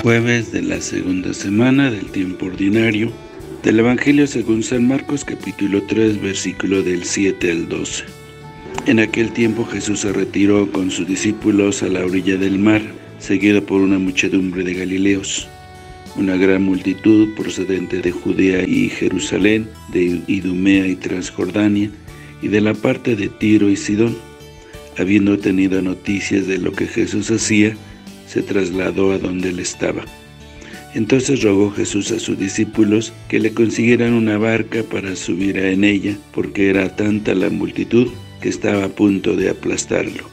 Jueves de la segunda semana del tiempo ordinario del Evangelio según San Marcos, capítulo 3, versículo del 7 al 12. En aquel tiempo Jesús se retiró con sus discípulos a la orilla del mar, seguido por una muchedumbre de galileos. Una gran multitud procedente de Judea y Jerusalén, de Idumea y Transjordania, y de la parte de Tiro y Sidón. Habiendo tenido noticias de lo que Jesús hacía, se trasladó a donde él estaba. Entonces rogó Jesús a sus discípulos que le consiguieran una barca para subir en ella, porque era tanta la multitud que estaba a punto de aplastarlo.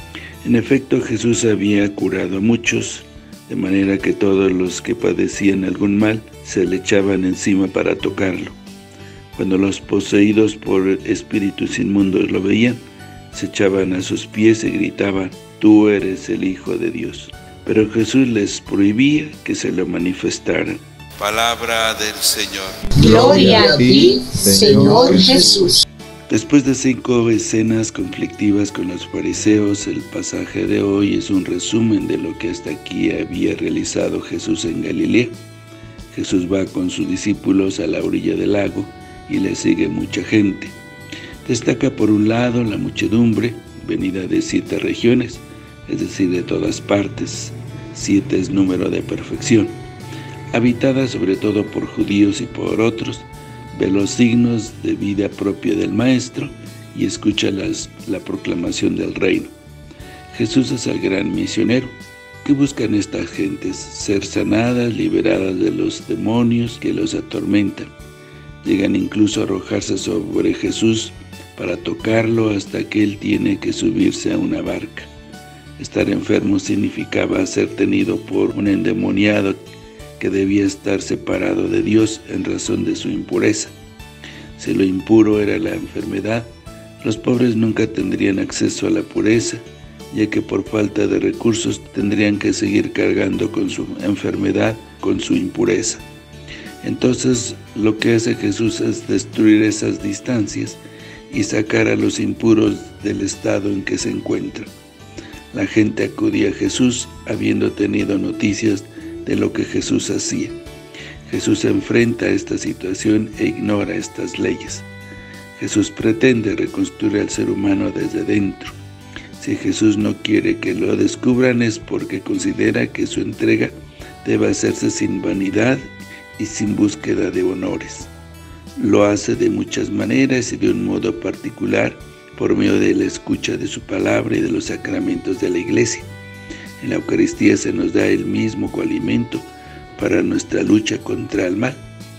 En efecto, Jesús había curado a muchos, de manera que todos los que padecían algún mal se le echaban encima para tocarlo. Cuando los poseídos por espíritus inmundos lo veían, se echaban a sus pies y gritaban: «Tú eres el Hijo de Dios». Pero Jesús les prohibía que se lo manifestaran. Palabra del Señor. Gloria a ti, Señor Jesús. Después de 5 escenas conflictivas con los fariseos, el pasaje de hoy es un resumen de lo que hasta aquí había realizado Jesús en Galilea. Jesús va con sus discípulos a la orilla del lago y le sigue mucha gente. Destaca por un lado la muchedumbre, venida de 7 regiones, es decir, de todas partes. 7 es número de perfección. Habitada sobre todo por judíos y por otros, ve los signos de vida propia del Maestro y escucha la proclamación del reino. Jesús es el gran misionero. ¿Qué buscan estas gentes? Ser sanadas, liberadas de los demonios que los atormentan. Llegan incluso a arrojarse sobre Jesús para tocarlo hasta que él tiene que subirse a una barca. Estar enfermo significaba ser tenido por un endemoniado que debía estar separado de Dios en razón de su impureza. Si lo impuro era la enfermedad, los pobres nunca tendrían acceso a la pureza, ya que por falta de recursos tendrían que seguir cargando con su enfermedad, con su impureza. Entonces, lo que hace Jesús es destruir esas distancias y sacar a los impuros del estado en que se encuentran. La gente acudía a Jesús habiendo tenido noticias de lo que Jesús hacía. Jesús enfrenta a esta situación e ignora estas leyes. Jesús pretende reconstruir al ser humano desde dentro. Si Jesús no quiere que lo descubran es porque considera que su entrega debe hacerse sin vanidad y sin búsqueda de honores. Lo hace de muchas maneras y de un modo particular por medio de la escucha de su palabra y de los sacramentos de la Iglesia. En la Eucaristía se nos da el mismo coalimento para nuestra lucha contra el mal.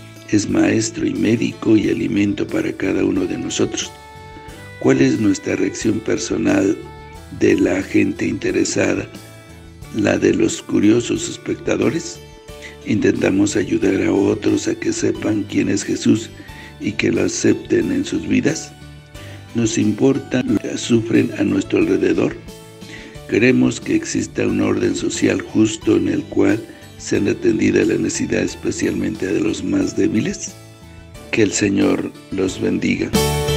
Es maestro y médico y alimento para cada uno de nosotros. ¿Cuál es nuestra reacción personal de la gente interesada, la de los curiosos espectadores? ¿Intentamos ayudar a otros a que sepan quién es Jesús y que lo acepten en sus vidas? ¿Nos importa lo que sufren a nuestro alrededor? ¿Queremos que exista un orden social justo en el cual sean atendidas las necesidades especialmente de los más débiles? Que el Señor los bendiga.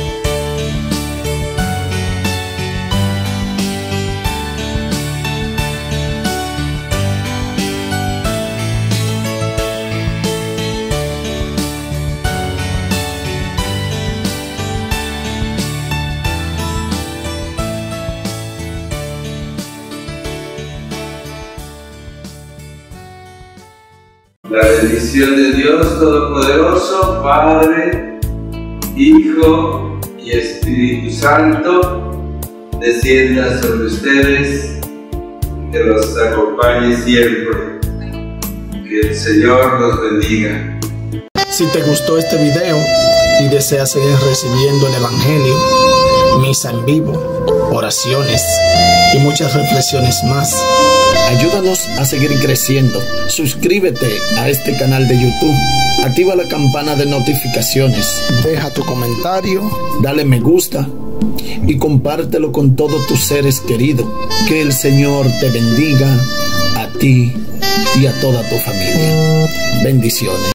La bendición de Dios Todopoderoso, Padre, Hijo y Espíritu Santo, descienda sobre ustedes, que los acompañe siempre. Que el Señor los bendiga. Si te gustó este video y deseas seguir recibiendo el Evangelio, misa en vivo, oraciones y muchas reflexiones más, ayúdanos a seguir creciendo. Suscríbete a este canal de YouTube, activa la campana de notificaciones, deja tu comentario, dale me gusta y compártelo con todos tus seres queridos. Que el Señor te bendiga a ti y a toda tu familia. Bendiciones.